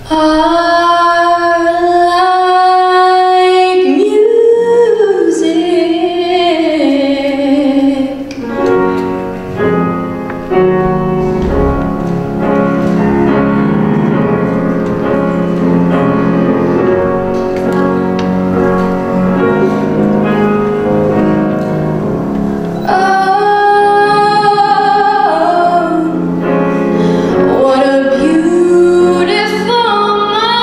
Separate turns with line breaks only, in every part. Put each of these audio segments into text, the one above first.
are like music. Oh, what a beautiful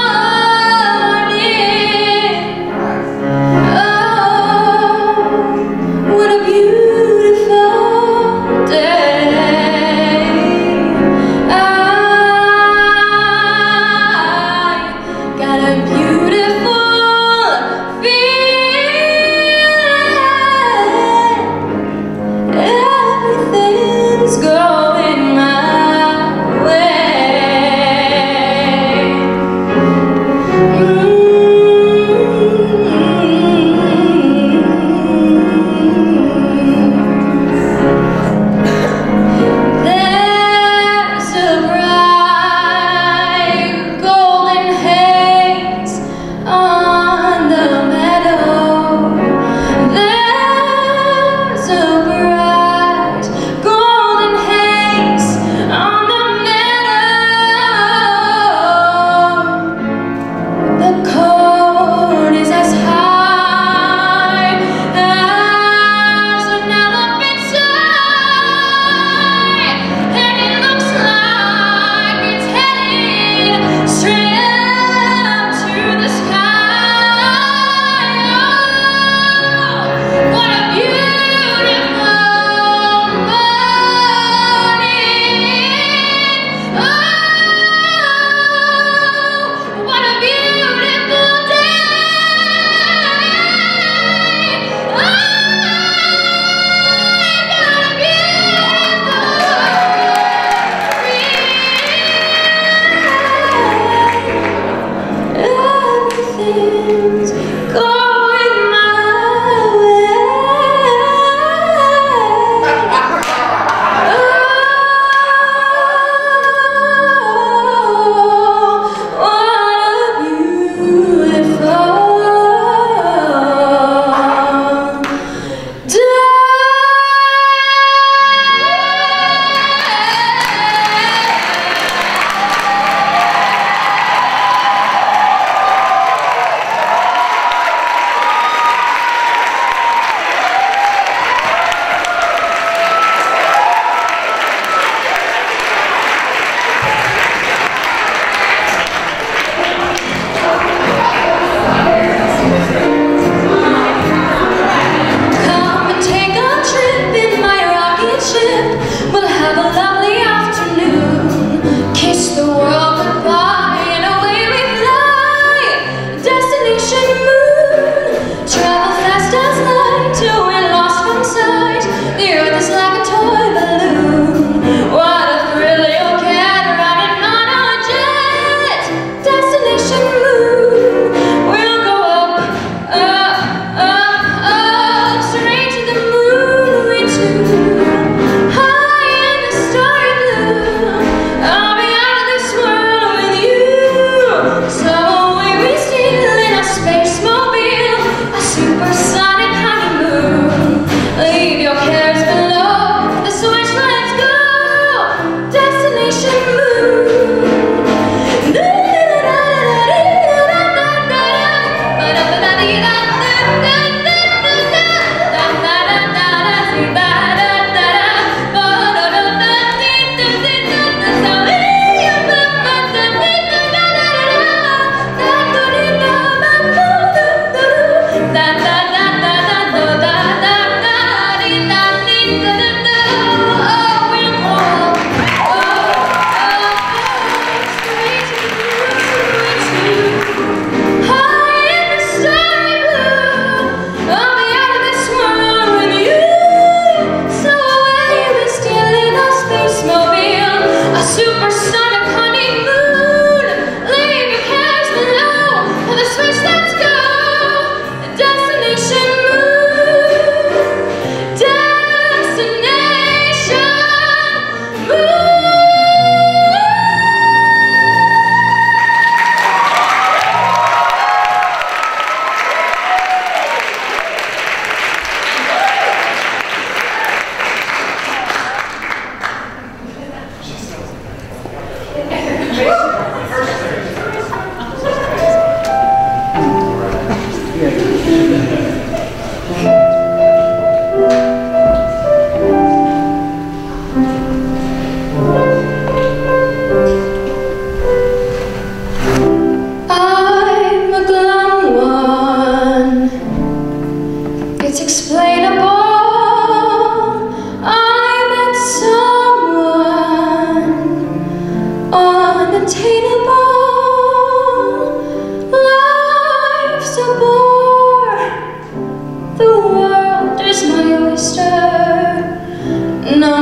Life's a bore. The world is my oyster. No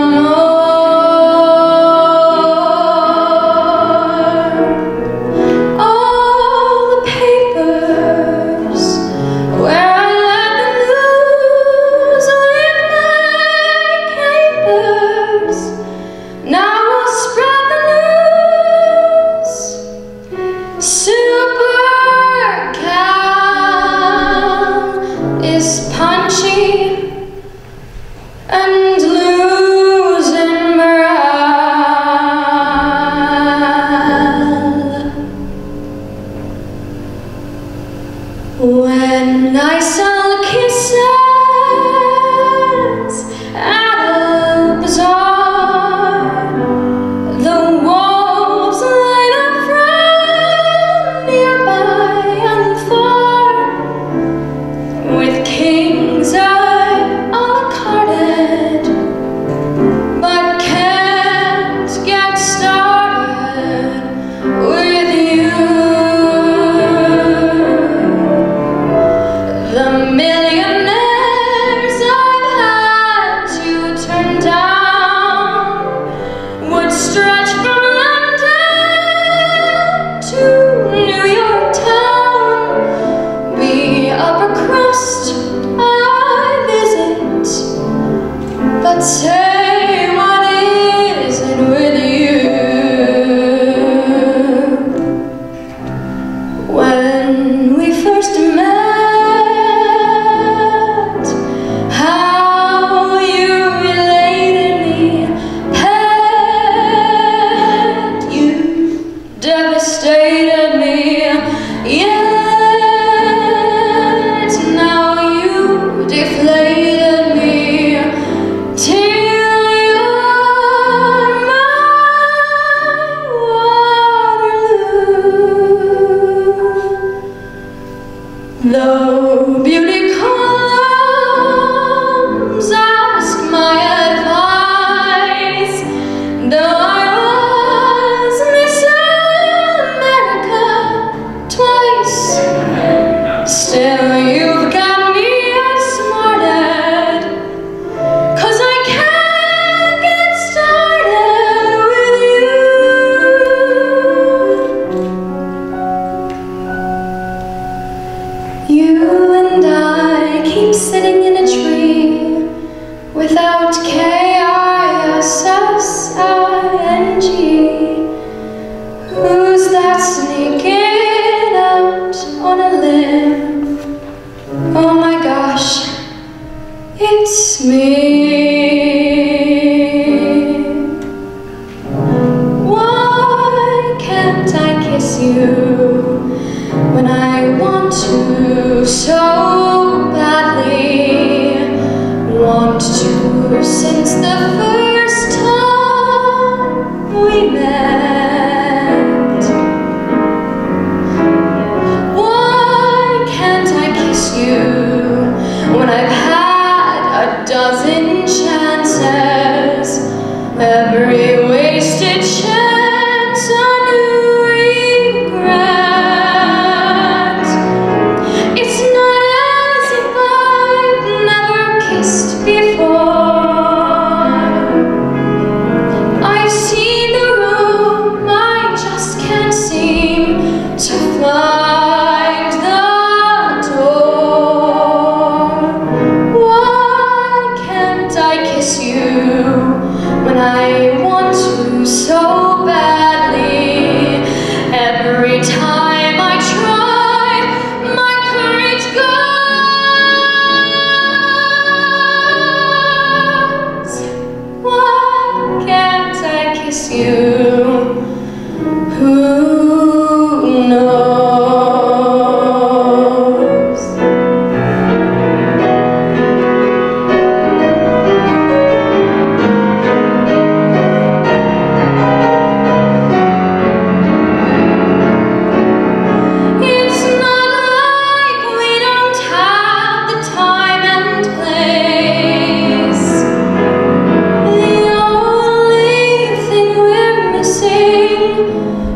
more. All the papers where I let them lose with my capers. Now we'll spread the news. Super Cal is punchy and losing morale. When I sell kisses at a bazaar, the wolves light up from nearby and far. With kings I carded, but can't get started with you. The millionaires I've had to turn down would stretch from London to New York town. Be upper crust I visit, but say, what is it with you? When we first met, how you related me, pet, you devastated me, yet now you deflated me till you're my Waterloo. Though beauty columns ask my advice, though I was Miss America twice, still you've got me outsmarted, 'cause I can't get started with you. You and I keep sitting in a tree without K-I-S-S-I-N-G. Who's that sneaking out on a limb? Oh my gosh, it's me. Why can't I kiss you when I want to so badly? Want to since the first time we met. Why can't I kiss you when I've had a dozen chances? Every wasted chance a new regret. It's not as if I've never kissed before. I've seen the room, I just can't seem to find the door. Why can't I kiss you when I want to so badly? Every time I try, my courage goes. Why can't I kiss you? Who knows? It's not like we don't have the time and place. The only thing we're missing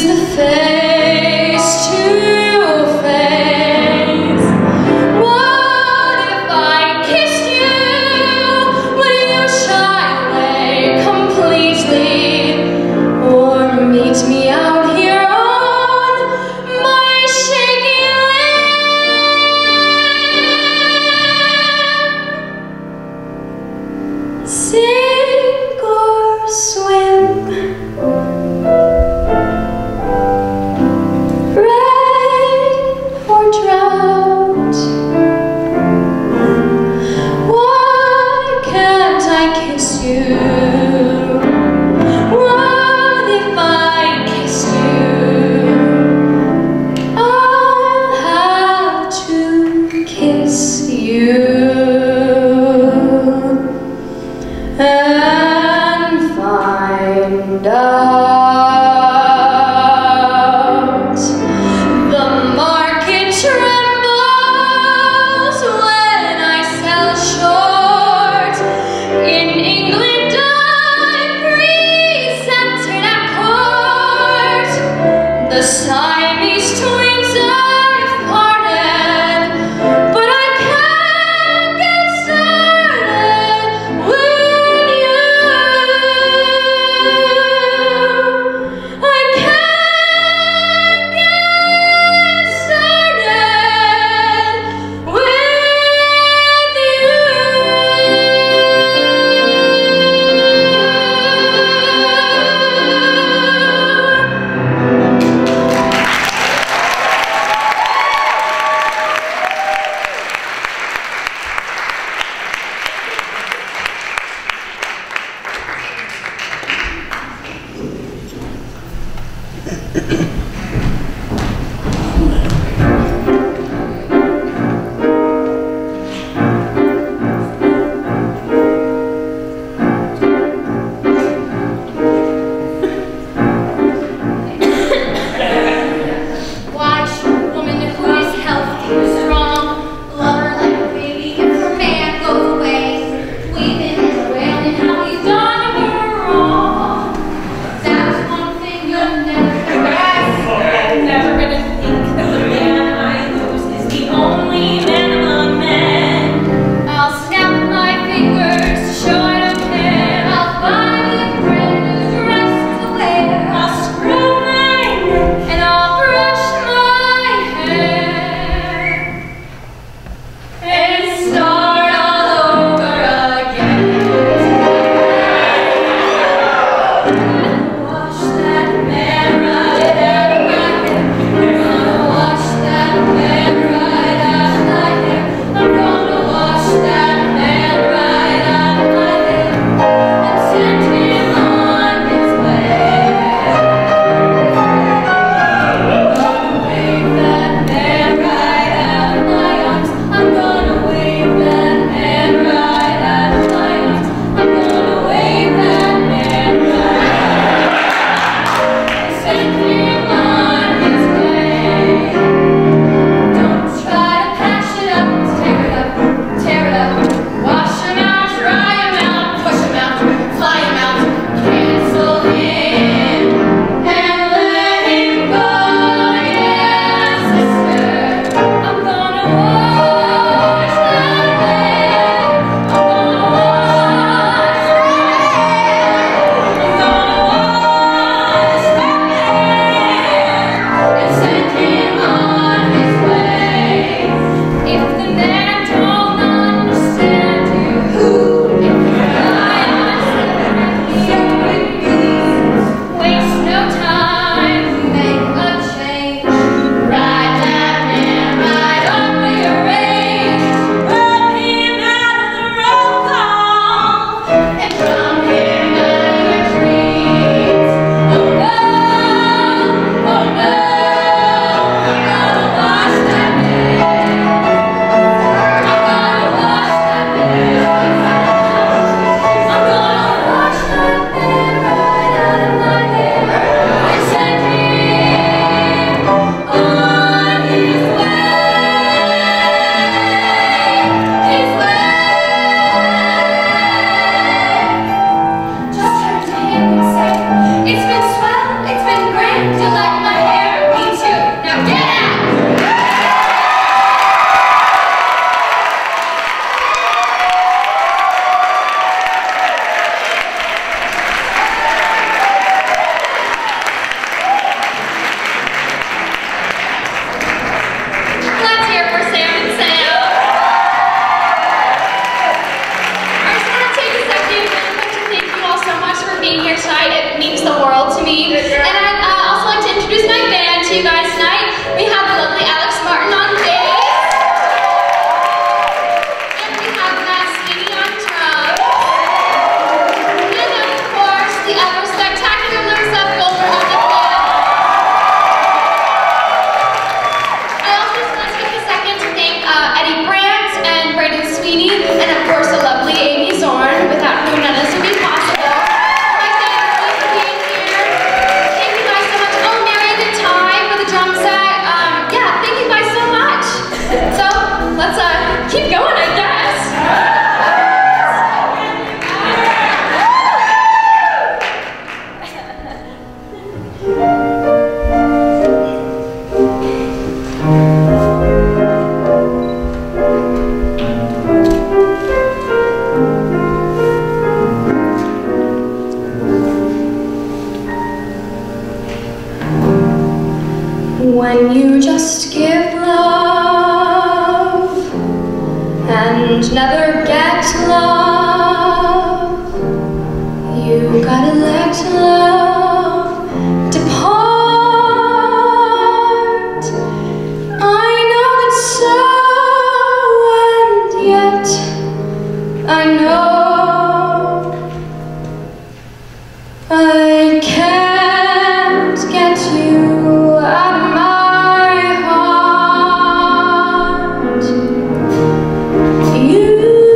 Yes.
to you guys tonight. We have the lovely Alex Martin on bass. And we have Matt Sweeney on drums. And of course, the ever spectacular Larissa Goldberg on the piano. I also just want to take a second to thank Eddie Brandt and Brandon Sweeney, and of course the lovely Amy Zorn, without whom none of this would be possible. Let's keep going, I guess. When you just give love and never get love, you gotta let love depart. I know it's so, and yet I know I can't get you out of my heart. You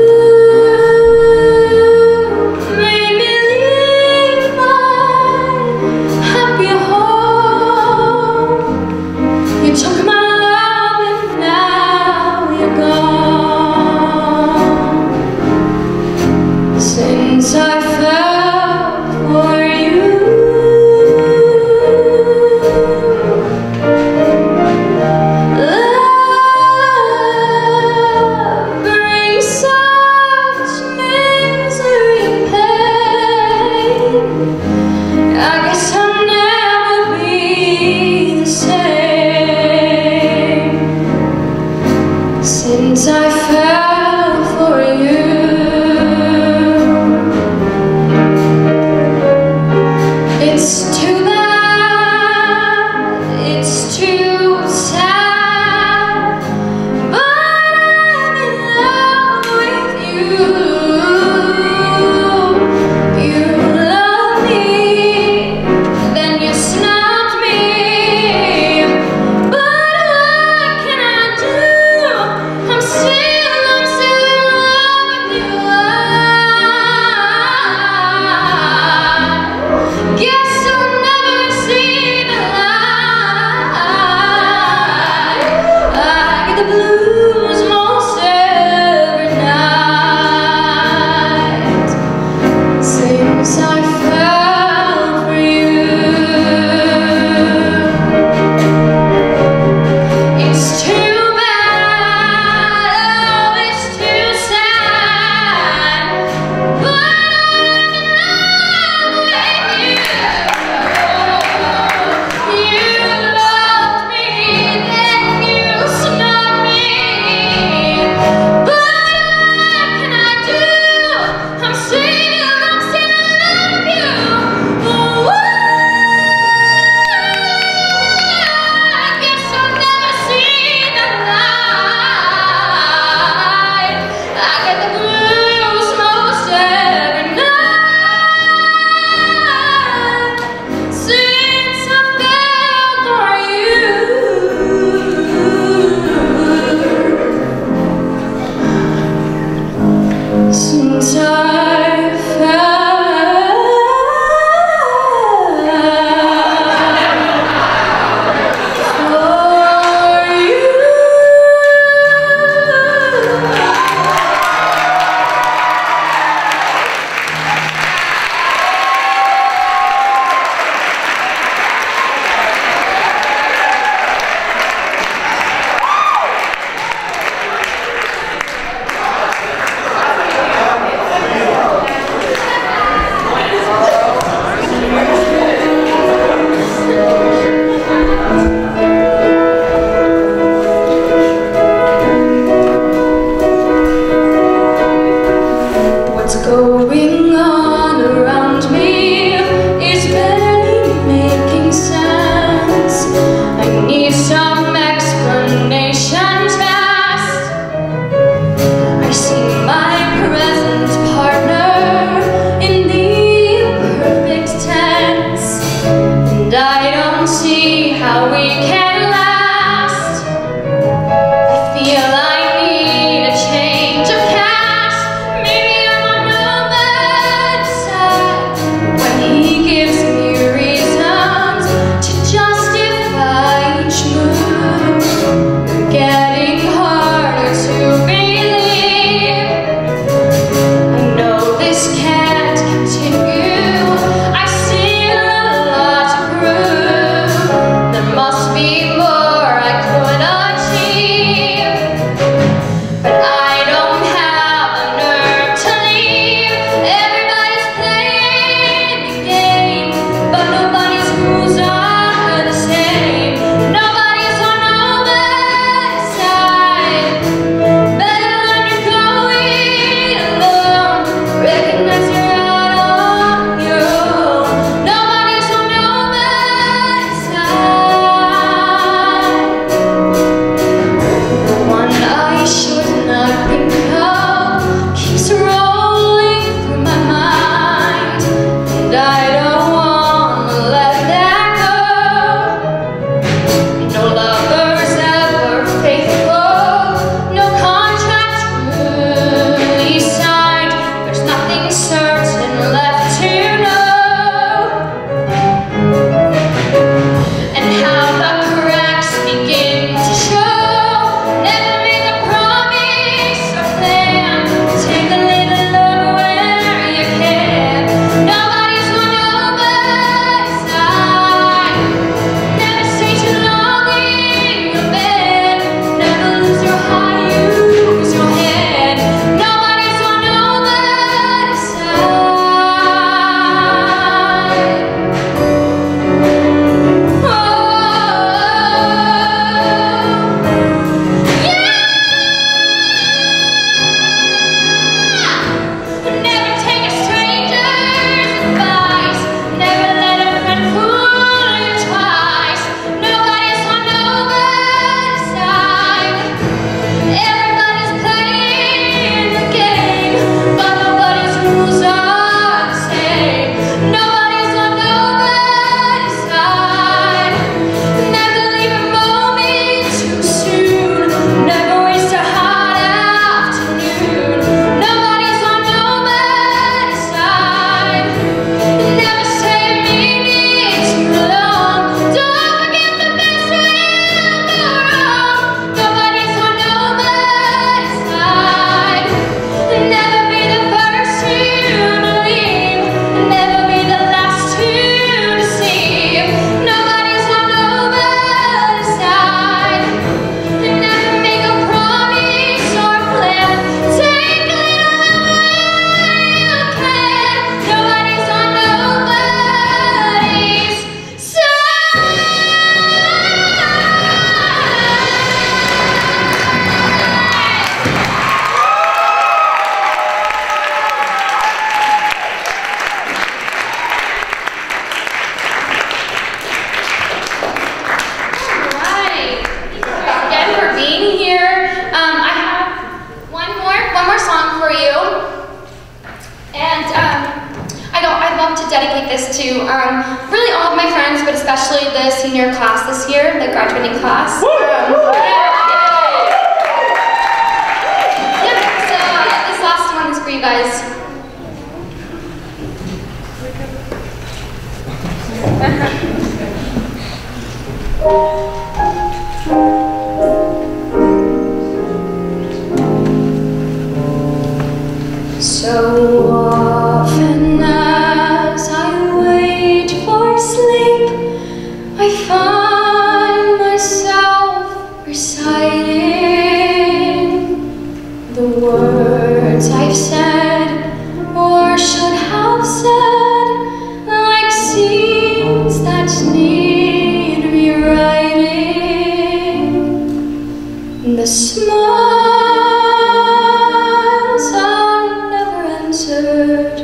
need some explanations fast. I see my present partner in the perfect tense, and I don't see how we can last. I feel I need a change of cast. Maybe I'm on nobody's side when he gives me reasons to justify each move. They're getting harder to believe. I know this can't continue. I still a lot to prove. There must be more I could achieve, but I don't have the nerve to leave. Everybody's playing the game, but nobody's rules are the same. Nobody's on nobody's side. Better learn to go it alone. Recognize you're out on your own. Nobody's on nobody's side. The one I should not think of keeps rolling through my mind, and I don't want to let that go. No lover's ever faithful, no contract truly signed. There's nothing certain left to know, and how the cracks begin to show. Never make a promise or plan. Take a little love where you can. Nobody's on nobody's side. Never stay too long in your bed. Never lose your heart, use your head. Nobody's on nobody's side. Never take a stranger's advice. Never let a friend fool you twice. Nobody's on nobody's side. Everybody's playing the game, but nobody's rules are the same. Nobody's on nobody's side. Never leave a moment too soon. Never waste a hot afternoon. Nobody's on nobody's side. Never stay a minute too long. Don't forget the best will go wrong. Nobody's on nobody's side. Never be the first to believe. Never be the last to deceive. Nobody's on nobody's side. Never make a promise or plan. Take a little where you can. Nobody's on nobody's side. Alright, thank you again for being here. I have one more song for you, and I'd love to dedicate this to really all of my friends, but especially the senior class this year, the graduating class. So this last one is for you guys. So often as I wait for sleep, I find myself reciting the words I've said or should have said, like scenes that need rewriting. The smiles I never answered,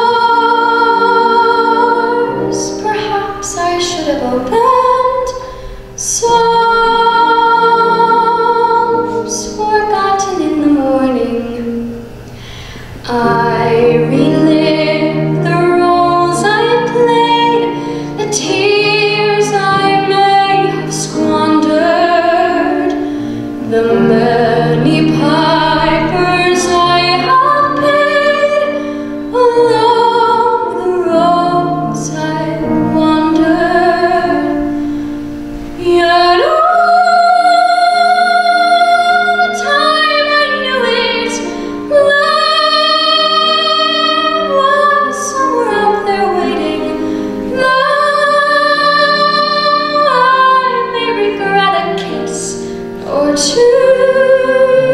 doors perhaps I should have opened, two.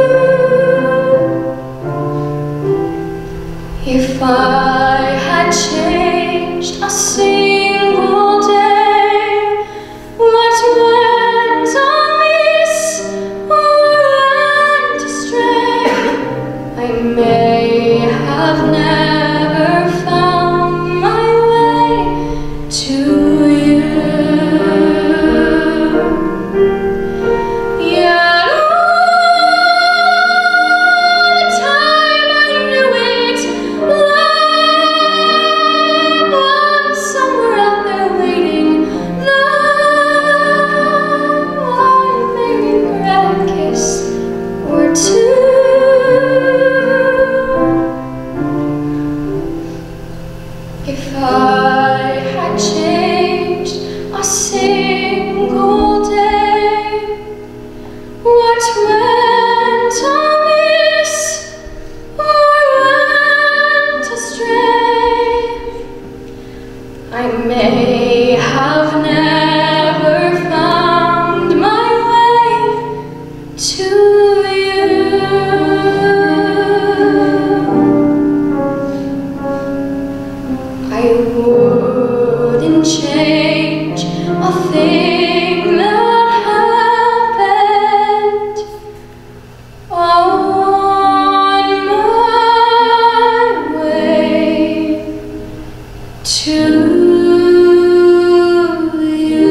If I had changed a single day, what went amiss or went astray, I may have never found my way to you. Yet all the time I knew it, love was somewhere out there waiting. Love, I may regret a kiss or two. If I had changed a single day, what went amiss or went astray, I may have never found my way to you. I wouldn't change a thing that happened on my way to you.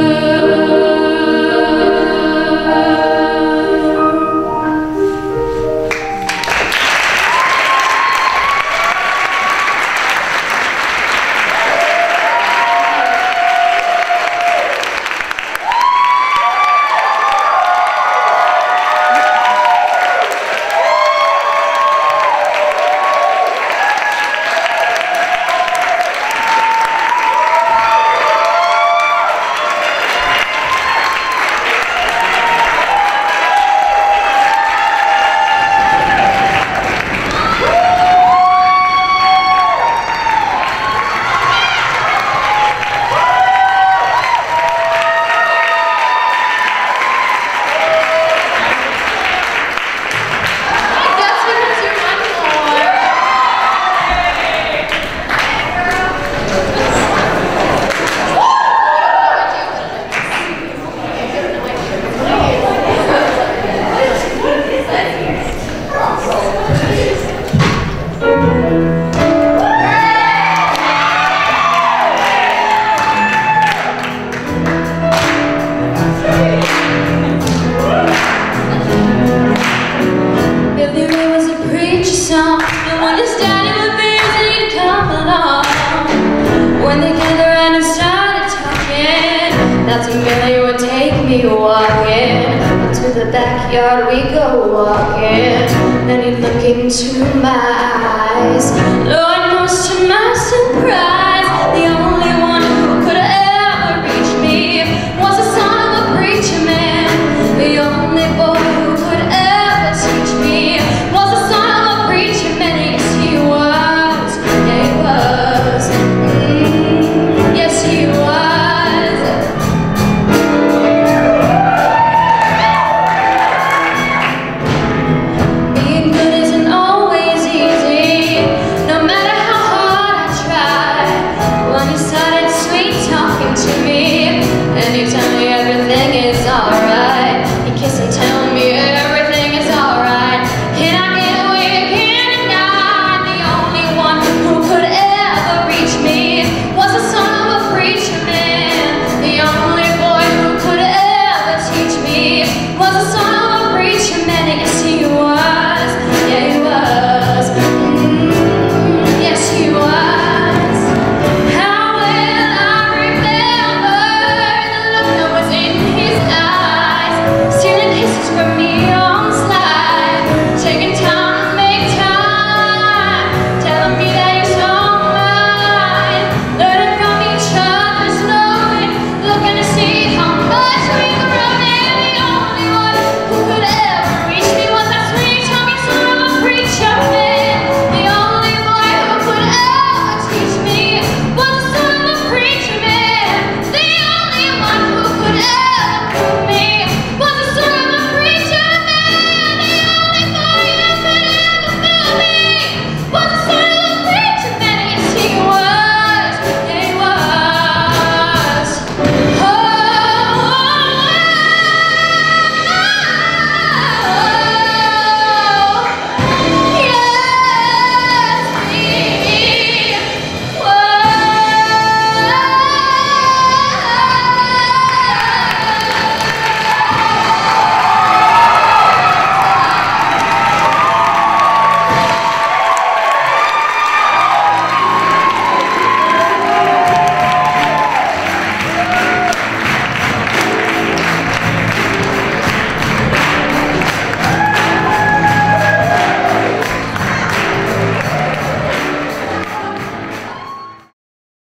And when his daddy would be busy, he'd come along. When they gathered around and started talking, that's when Billy would take me walking. To the backyard we go walking. Then he'd look into my eyes. Lord knows to my